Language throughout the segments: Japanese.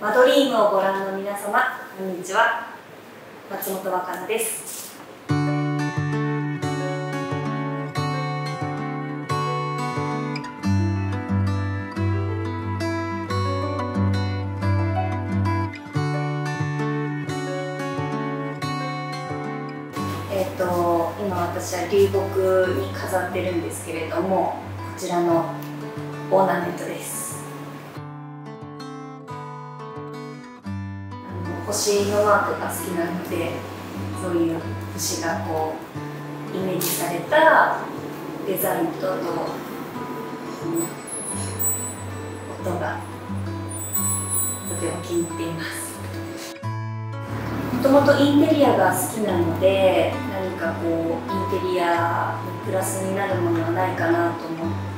マドリームをご覧の皆様、こんにちは。松本若菜です。今私は流木に飾ってるんですけれども、こちらのオーナメントです。星のマークが好きなので、そういう星がこうイメージされたデザインと音がとても気に入っています。もともとインテリアが好きなので、何かこうインテリアにプラスになるものはないかなと思って、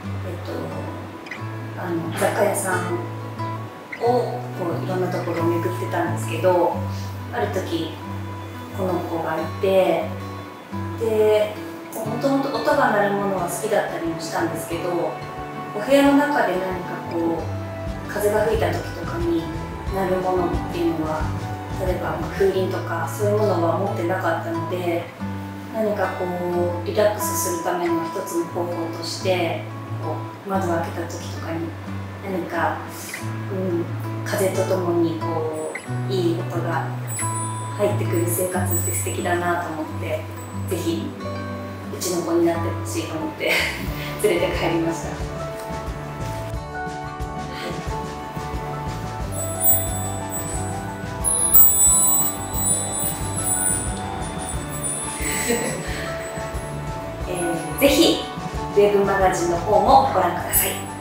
雑貨屋さんをこういろんなところを巡ってたんですけど、ある時この子がいて、でもともと音が鳴るものは好きだったりもしたんですけど、お部屋の中で何かこう風が吹いた時とかに鳴るものっていうのは、例えば風鈴とかそういうものは持ってなかったので、何かこうリラックスするための一つの方法として、こう窓を開けた時とかに何か、風とともにこういい音が入ってくる生活って素敵だなと思って、ぜひうちの子になってほしいと思って連れて帰りました。ぜひウェブマガジンの方もご覧ください。